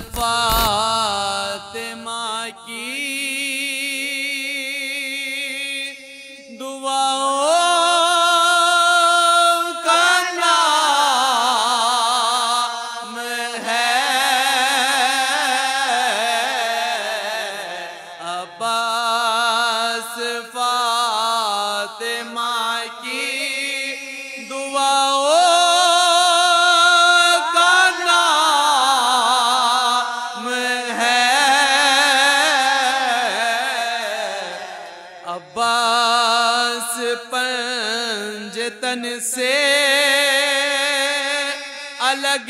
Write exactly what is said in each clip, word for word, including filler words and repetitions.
फातिमा की दुआओं का नाम है अब्बास। फातिमा की दुआओं अब्बास पंजतन से अलग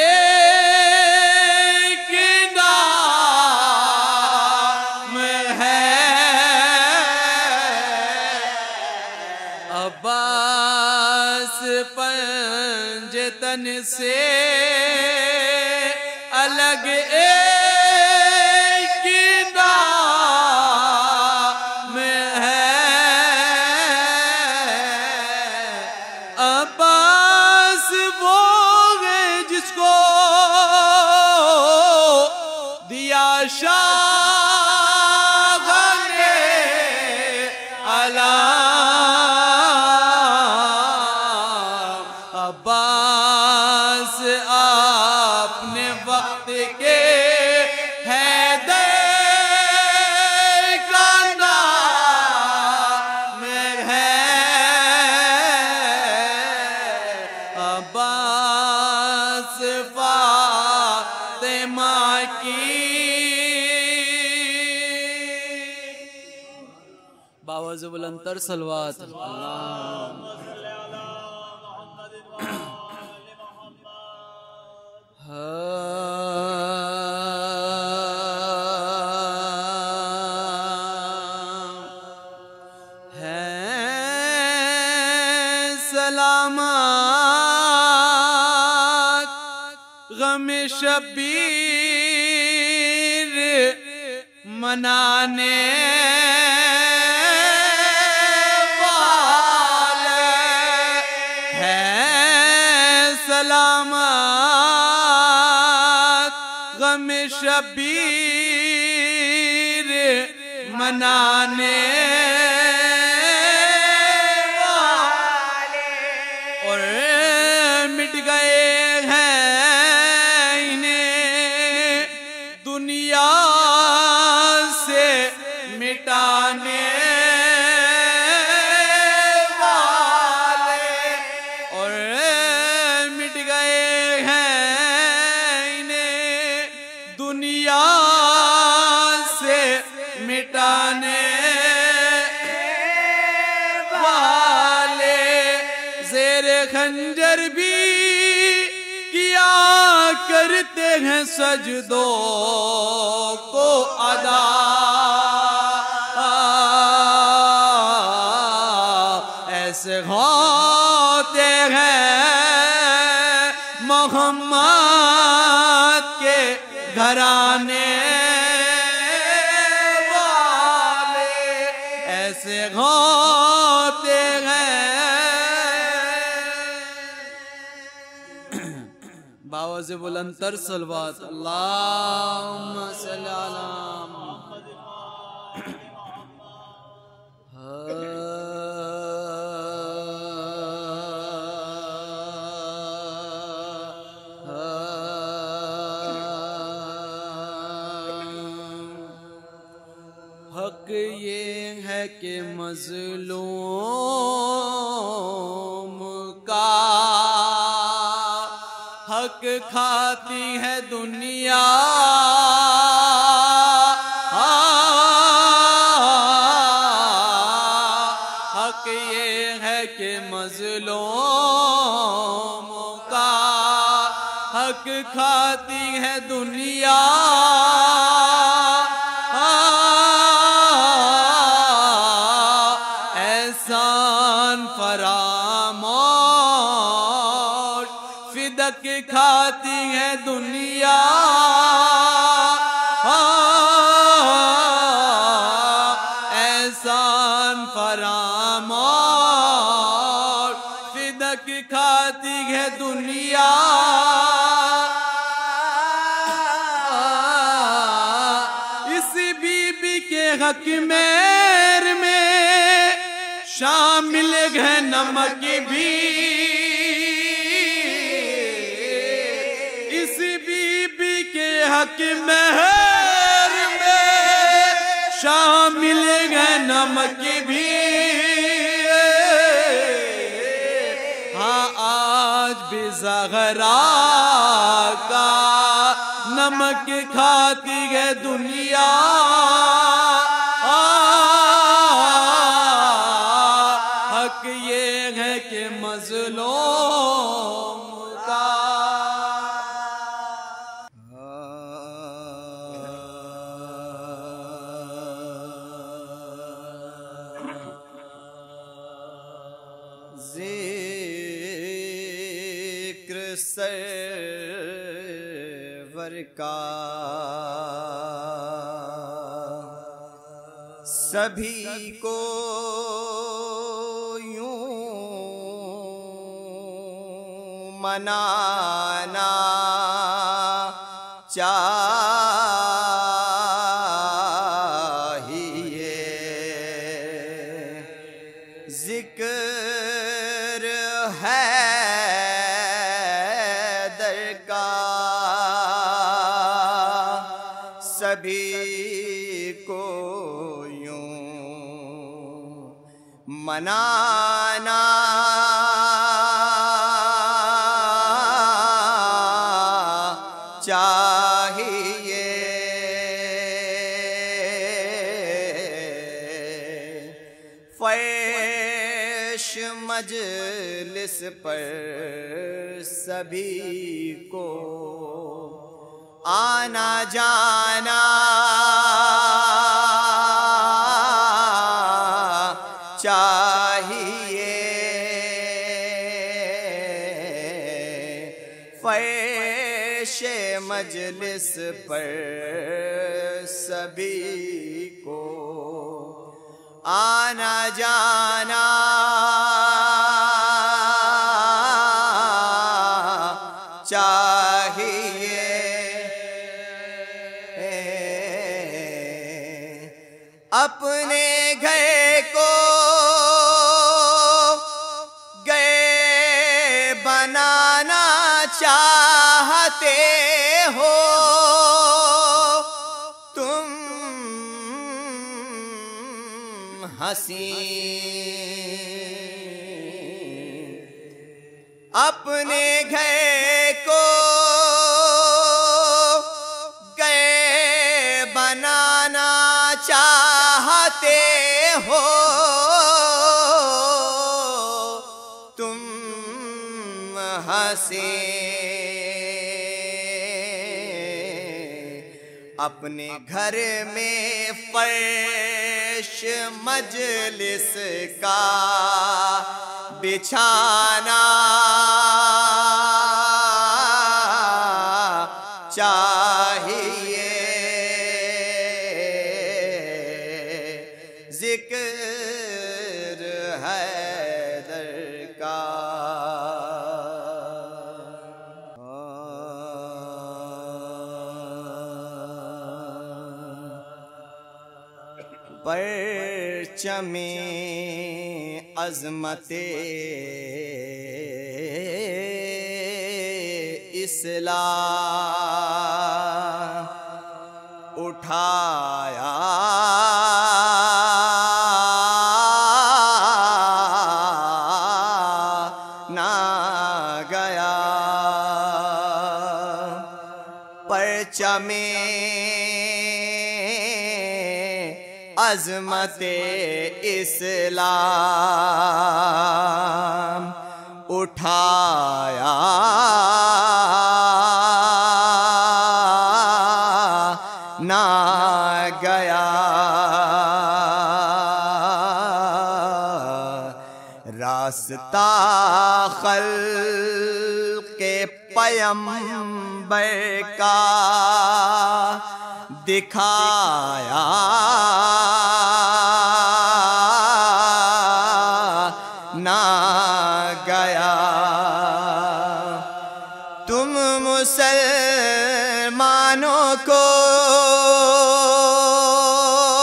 एक नाम है अब्बास पंजतन से अलग एक नाम है अब्बास। वो है जिसको दिया शाह ने अलाम। अब्बास आपने वक्त के हैदर का नाम है अब्बास। फातिमा की बावज़ बुलंदतर सलवात सलामत गम शबीर मनाने वाले हैं सलामत गम शबीर मनाने और मिट गए हैं इन्हें दुनिया से मिटाने वाले और मिट गए हैं इन्हें दुनिया से मिटाने वाले। ज़ेर खंजर भी किया करते हैं सजदों को अदा ऐसे होते हैं मोहम्मद के घराने वाले ऐसे होते हैं बावज़ बुलंदतर सलवात अल्लाहुम्मा सल्ली अला हक ये है कि मज़लूम का हक खाती है दुनिया हक ये है कि मज़लूम का हक खाती है दुनिया फरामोश फिदक खाती है दुनिया एहसान फरामोश फिदक खाती है दुनिया बीबी के हक मेर में शामिल है नमक भी। इस बीबी के हक मेर में शामिल है नमक भी। हाँ आज भी ज़हरा का नमक खाती है दुनिया। हक ये है कि मज़लूम का ज़िक्र सरवर का सभी को यूं मनाना चाहिए। जिक्र है दर का सभी को यूं मनाना चाहिए। फैश मजलिस पर सभी को आना जाना चाहिए। फैश मजलिस पर सभी को आना जाना चाहिए। अपने घर को गए बनाना चाहते हो तुम हसीन। अपने घर को गए बनाना चाहते हो तुम हसीन। अपने घर में फर्श मजलिस का बिछाना चाहिए। जिक्र है दर का परचमे अज़मते इस्लाम उठाया ना गया। परचमे अज़मते इस्लाम उठाया ना गया। रास्ता खल्क़े पैगंबर का दिखाया ना गया। तुम मुसलमानों को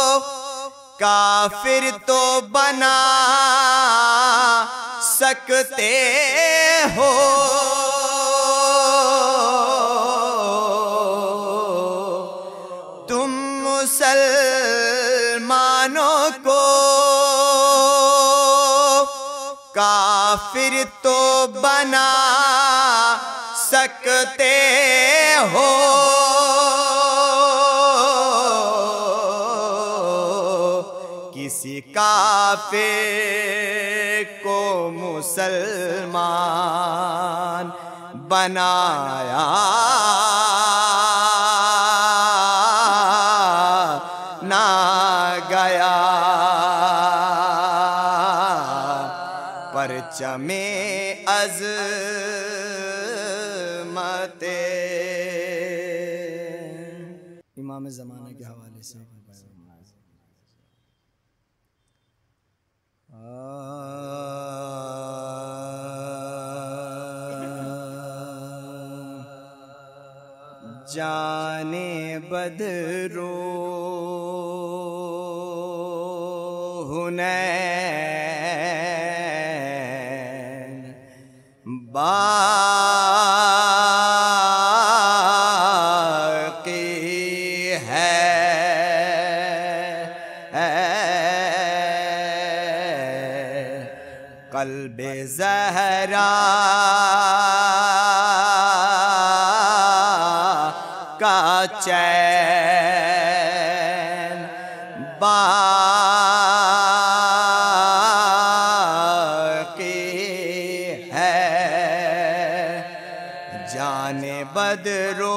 काफिर तो बना सकते हो, तुम मुसलमानों को काफिर तो बना सकते हो, किसी काफिर को मुसलमान बनाया ना गया। परचमे अज़मते इमाम ज़माना के हवाले से जाने बदरो हुनैन बाक़ी है, क़ल्बे ज़हरा का चैन बाक़ी है। जाने बदरो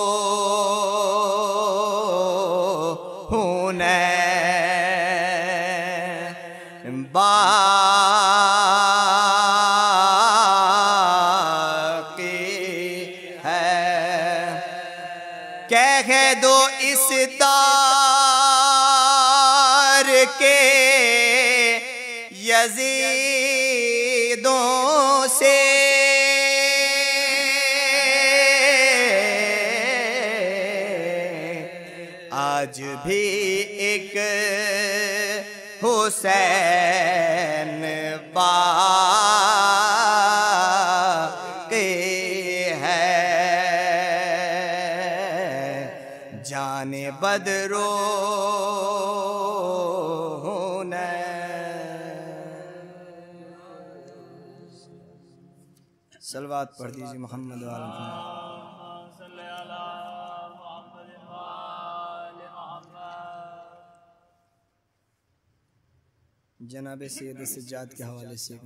हुनैन बाक़ी है। कह दो इस दार के यज़ीदों से, आज भी एक हुसैन बाक़ी है। जाने बदरो सलवात पढ़ दीजिए मोहम्मद वाले। जनाब सैयद सज्जाद के हवाले से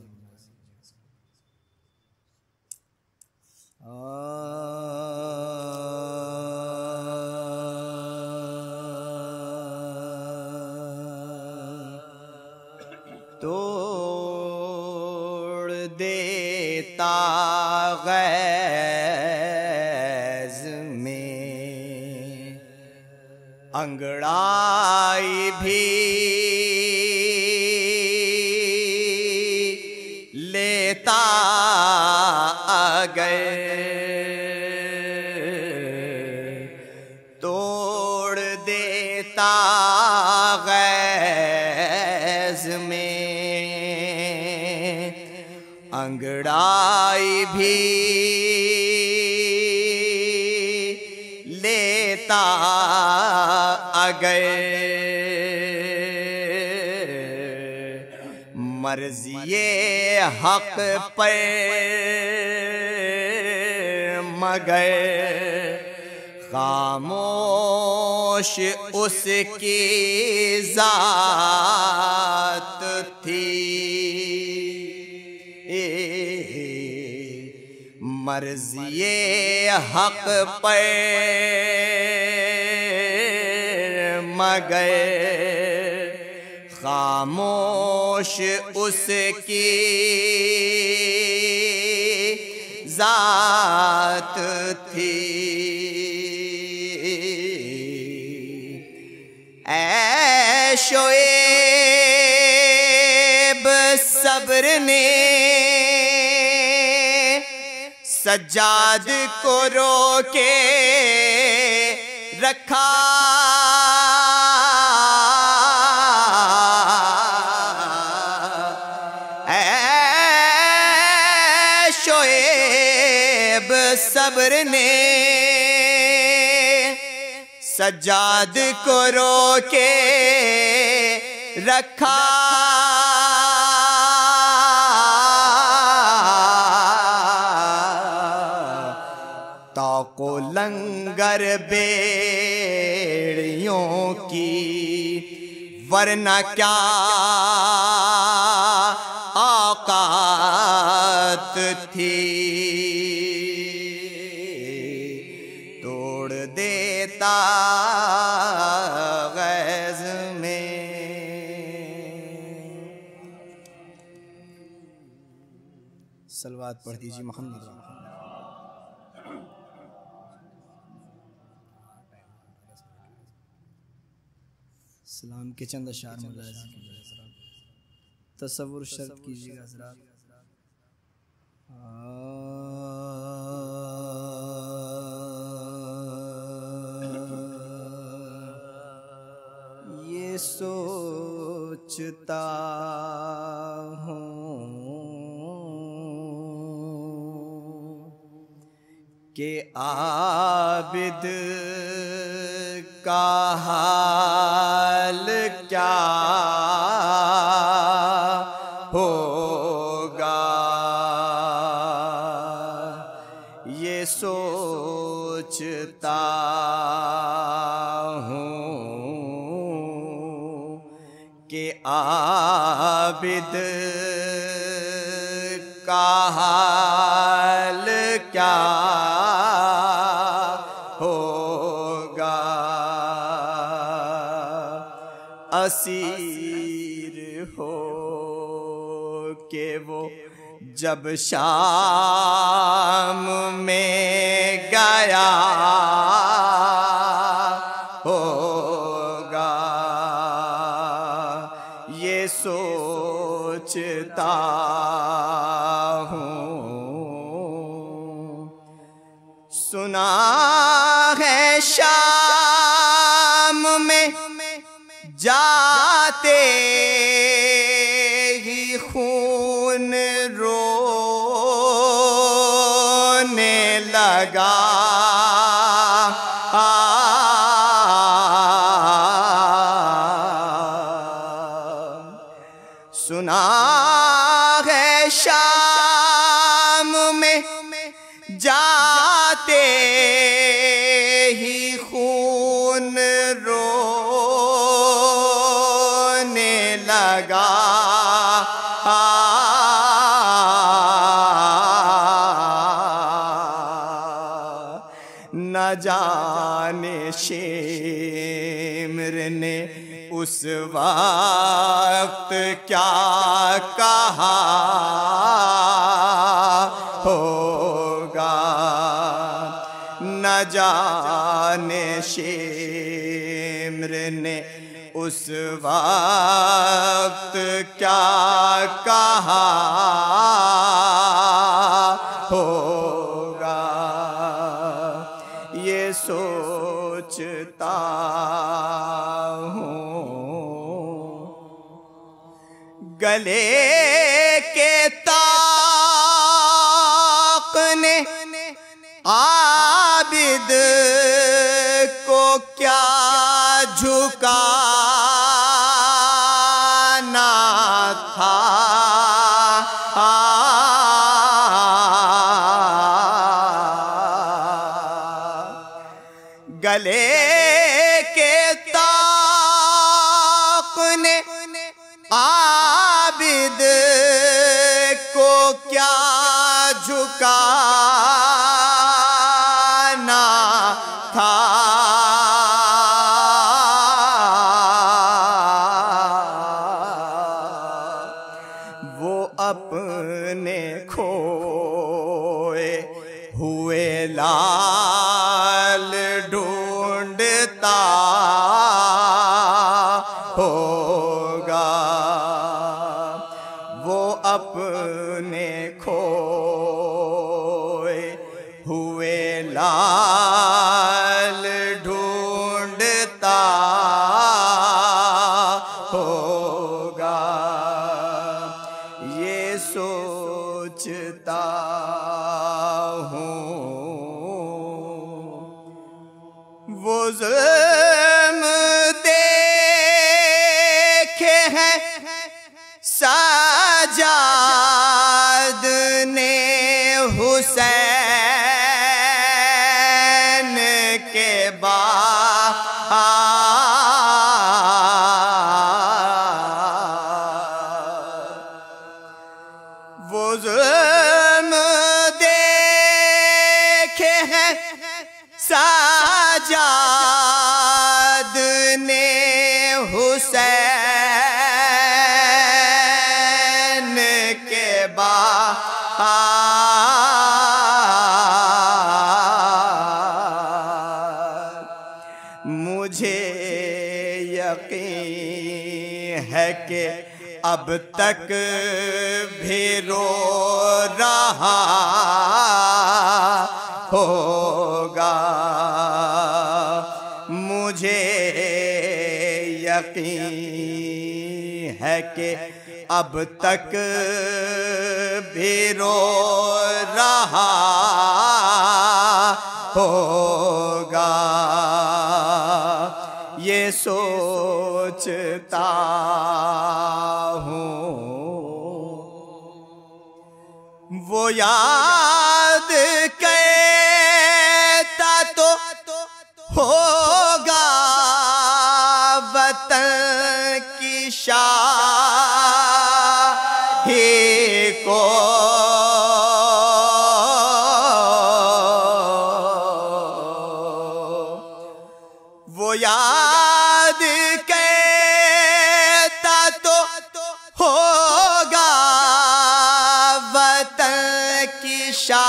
तोड़ देता गैज़ में अंगड़ाई भी लेता अगर, तोड़ देता गैज़ में अंगड़ाई भी लेता अगर, मर्ज़िए हक़ पर मगर खामोश उसकी ज़ात थी। मर्ज़िए हक़ पर मगर खामोश उसकी ज़ात थी। ऐ शोएब सब्र ने सज्जाद को रोके रखा, सब्र ने सज्जाद को रोके रखा। ताको लंगर बेड़ियों की वरना क्या औकात थी। तोड़ देता गैज़ में। सलवात पढ़ दीजिए मोहम्मद। सलाम के चंद अशार तसव्वुर शर्त कीजिएगा हज़रात। ये सोचता हूँ कि आबिद का हाल क्या होगा। ये सोचता हूँ कि आबिद का हाल क्या होगा। असीर हो के वो जब शाम में गया होगा। ये सोचता हूँ। सुना है शाम में जाते ही खून रोने लगा। सुना है शाम में जाते ही खून रोने लगा। न जाने शेमर ने उस वक्त क्या कहा होगा। न जाने शेमर ने उस वक्त क्या कहा होगा। ये सोचता हूँ। गले के ताक ने आबिद को क्या झुकाना था। गले के ताक ने आबिद को क्या झुकाना था। वो अपने खोए हुए लाल ढूंढता होगा। वो अपने खोए हुए लाल ढूंढता होगा। ये सोचता हूँ। सजाद ने हुसैन के बाद वो जुल्म देखे हैं सजाद ने हुसैन के बाद मुझे यकीन है कि अब तक भी रो रहा होगा। मुझे यकीन है कि अब तक भी रो रहा होगा। ये सोचता हूँ वो याद करता तो होगा वतन की शाही को। वो याद करता तो होगा वतन की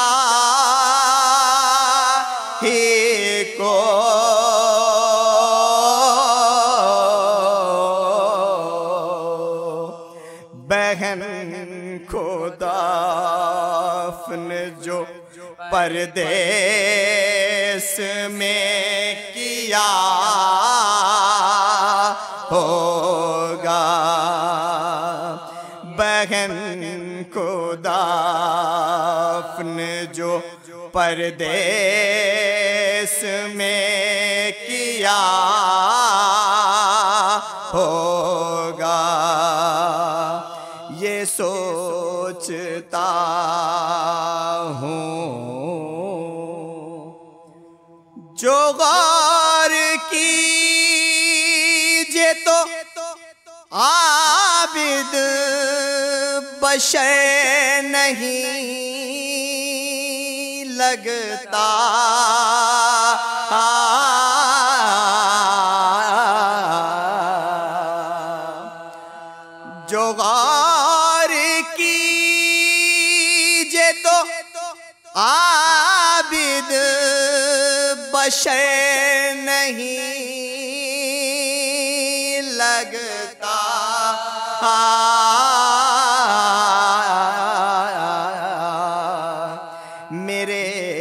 शाही को। बहन को दाफन जो परदेस में किया होगा। बहन को दाफन जो परदेस में किया होगा। ये सोचता हूँ जो गौर कीजिए तो आबिद बशर नहीं लगता। जो गौर कीजिए तो आबिद बशर नहीं लगता। मेरे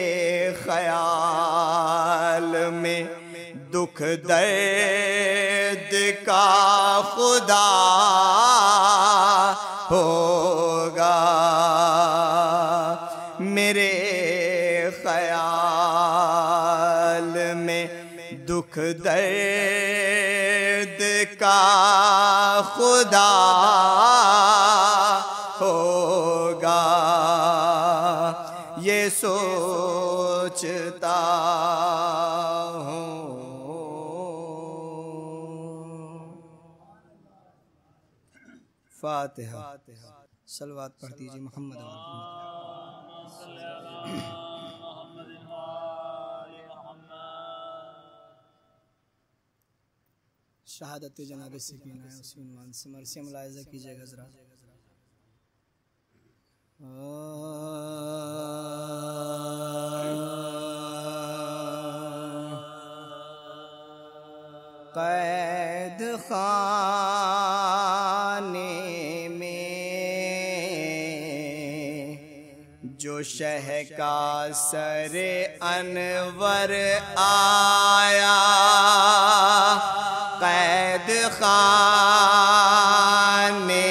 ख्याल में दुख दर्द का खुदा होगा। मेरे ख्याल में दुख दर्द का खुदा होगा। ये सोचता हूँ। फातिहा। सलवात पढ़ दीजिए मोहम्मद। शहादत जनाब सकीना है उसी उन्वान से मरसी मुलाहिज़ा कीजिएगा ज़रा। कैद खाने में जो शह का सरे अनवर आया। कैद खाने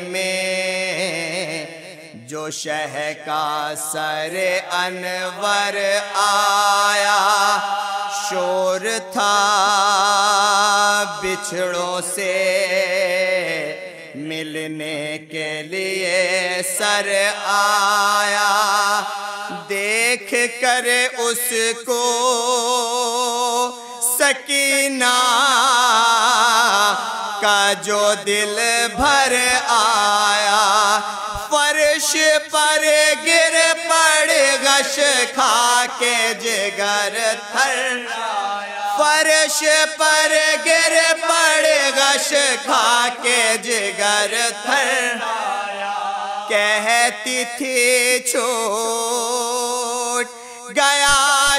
में जो शह का सरे अनवर आया। शोर था बिछड़ों से मिलने के लिए सर आया। देख कर उसको सकीना का जो दिल भर आया। फर्श पर गिर पड़ गश खा के जिगर थर। फर्श पर गिर पड़ गश खा के जिगर थर। कहती थी छूट गया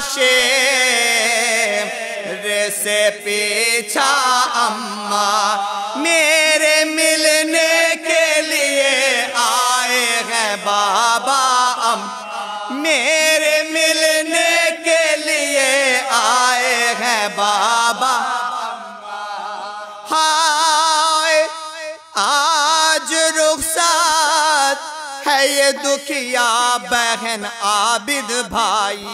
शेर से पीछा अम्मा। मेरे मिलने के लिए आए हैं बाबा अम। मेरे मिलने के लिए आए हैं बाबा। हाय आज रुखसात है ये दुखिया बहन आबिद भाई।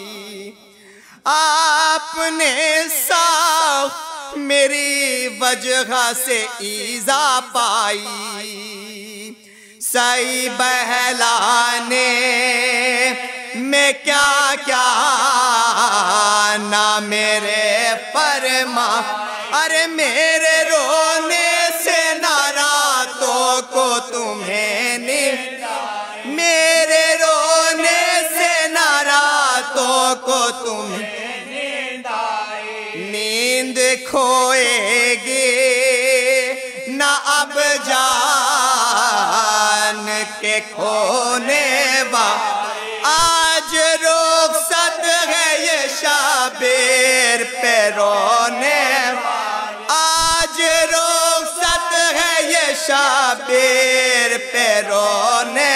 आपने साफ मेरी वजह से ईजा पाई। सही बहलाने में क्या क्या ना मेरे फरमा। अरे मेरे रोने से नारातों को तुम्हें नहीं। मेरे रोने से नारातों को तुम्हें नींद खोएगी ना अब जान के खोने वा। आज रुखसत है ये शाबेर पे रोने। आज रुखसत है ये शाबेर पे रोने।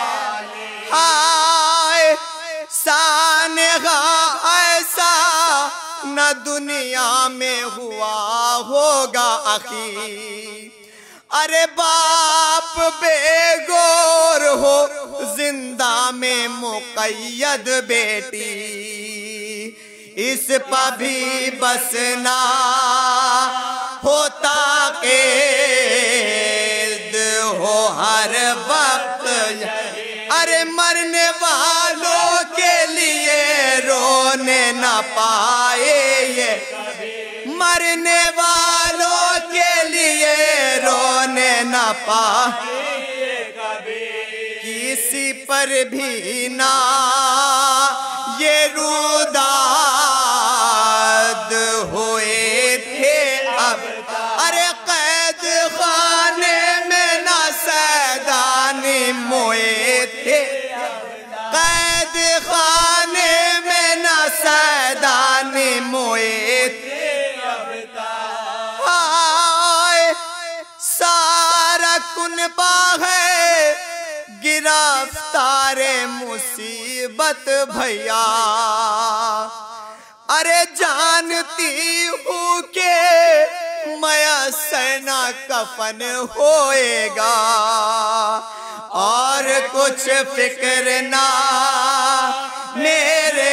हाय सानेगा ऐसा न दुनिया में हुआ होगा अखी। अरे बाप बेगोर हो जिंदा में मुक़य्यद बेटी। इस पर भी बसना होता कैद हो हर वक्त। अरे मरने वालों के लिए रोने न पाए ये। मरने वालों के लिए रोने न पाए किसी पर भी ना ये रुदाद हुए थे अब। अरे कैद खाने में ना सैदानी मोए थे। कैद खाने में ना सैदानी मोए थे। हाय सारा कुनबा है गिरफ्तारे मुसीबत भैया। अरे जानती हूँ के मयस्सर ना कफन होएगा। और कुछ फिक्र ना मेरे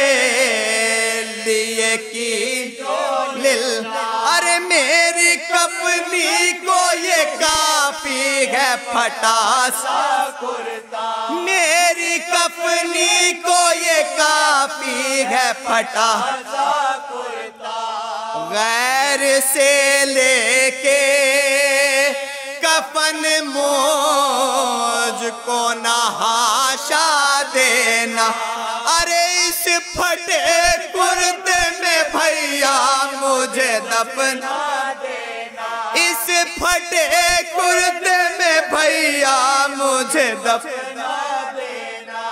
लिए की लिल। अरे मेरी कफनी को ये काफी है फटा सा कुर्ता। मेरी कफनी को ये काफी है फटा सा कुर्ता। गैर से लेके कफन मुझको नहाशा देना। अरे इस फटे कुर्ते में भैया मुझे दफना देना। इस फटे कुर्ते में भैया मुझे दफना देना।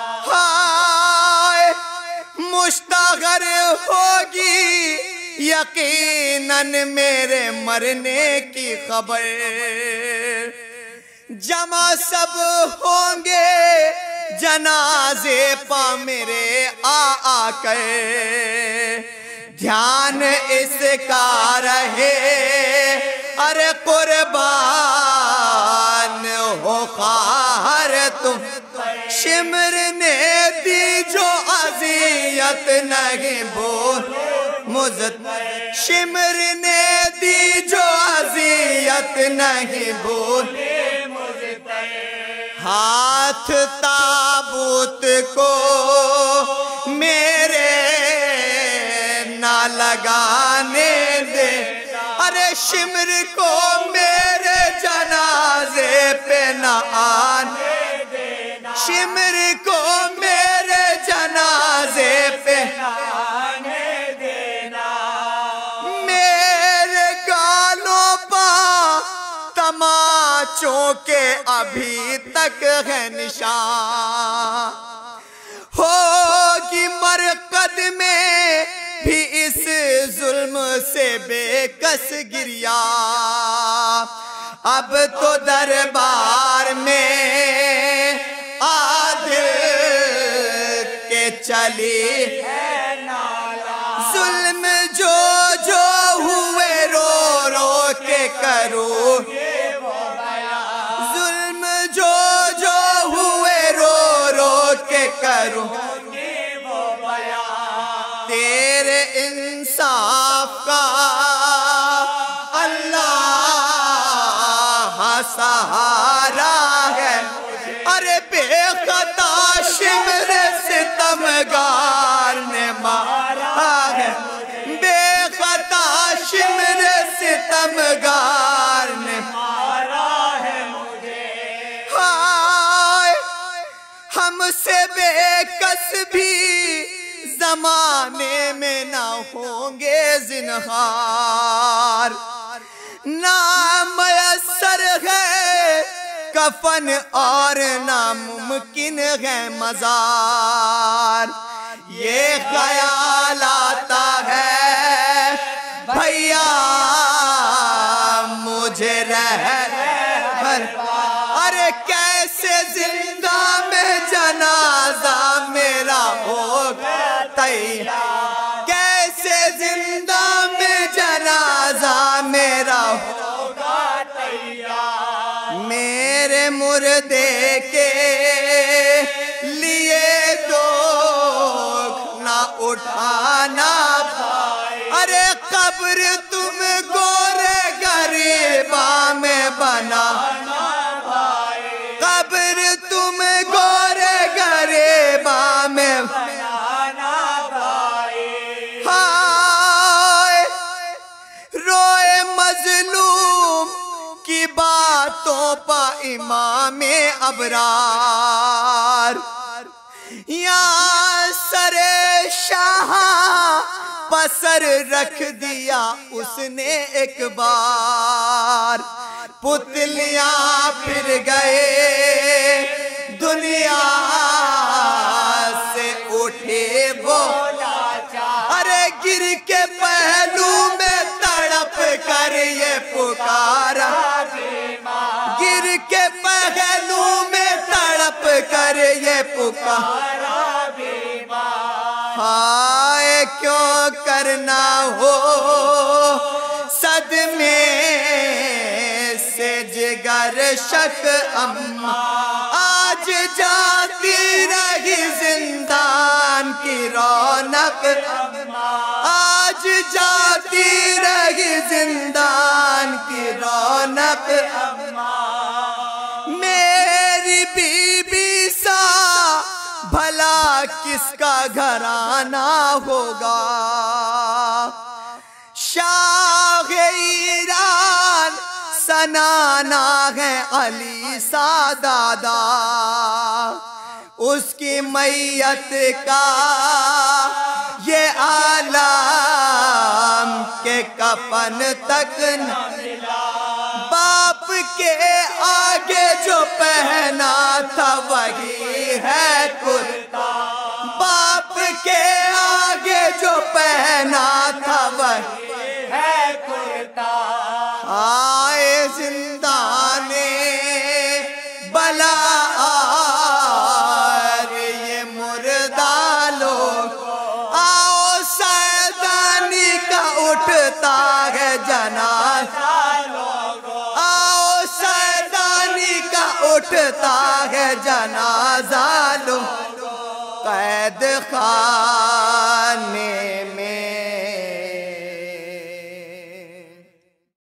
हाय मुश्तागर होगी यकीनन मेरे मरने की खबर। जमा सब होंगे जनाजे पा मेरे आ आकर। ध्यान इसका रहे अरे कुर्बान हो खार तुम। शिमर ने दी जो अज़ियत नहीं भूल मुझ। शिमर ने दी जो अज़ियत अजियत नहीं भूले। हाथ ताबूत को मेरे ना लगाने दे, अरे शिमर को मेरे जनाजे पे ना आने देना, शिमर को मेरे जनाजे पे ना आने देना। मेरे गालों पर तमाचों के अभी तक है निशान, होगी मरकद में भी इस जुल्म से बेकस गिरिया। अब तो दरबार में आदिल के चली है नाला, जुल्म जो जो हुए रो रो के करो, जुल्म जो जो हुए रो रो के करो। तेरे इंसाफ का अल्लाह सहारा है, अरे बेखता शिमर सितमगार ने मारा है, बेखता शिमर सितमगार ने मारा है मुझे। हाय हमसे बेकस भी जमाने में ना होंगे जिन्हार, ना मयसर है कफन और नामुमकिन है मजार। ये ख्याल आता है भैया मुझे रह भर, अरे कैसे जिंदा में जनाजा मेरा होगा तैयार, कैसे जिंदा में जनाजा मेरा होगा तैयार। मेरे मुर्दे के लिए तो ना उठाना, अरे कब्र तुम गोरे गरीबा में बना, कब्र तुम गोरे गरीबा में बनाना भाई। हाय रोए मजलूम की बातों पर इमामे अबरार, यहाँ सरे शाह पसर रख दिया उसने एक बार। पुतलियां फिर गए दुनिया से उठे वो, अरे गिर के पहलू में तड़प कर ये पुकारा, गिर के पहलू में तड़प कर ये पुकारा। हाय क्यों करना हो सदमे से जिगर शक अम्मा, आज जाती रही जिंदान की रौनक, आज जाती रही जिंदान की रौनक। मेरी बीबी सा भला किसका घराना होगा, शाह ईरान सनाना है अली सा दादा, उसकी मैयत का ये आलम के कफन तक न मिला। बाप के आगे जो पहना था वही है कुर्ता, बाप के आगे जो पहना था वही है कुर्ता। आए जिंदाने बला ये मुर्दा लोग, आओ सैदानी का उठता है जनाजा, आओ सैदानी का उठता है जनाजा लो। कैद खा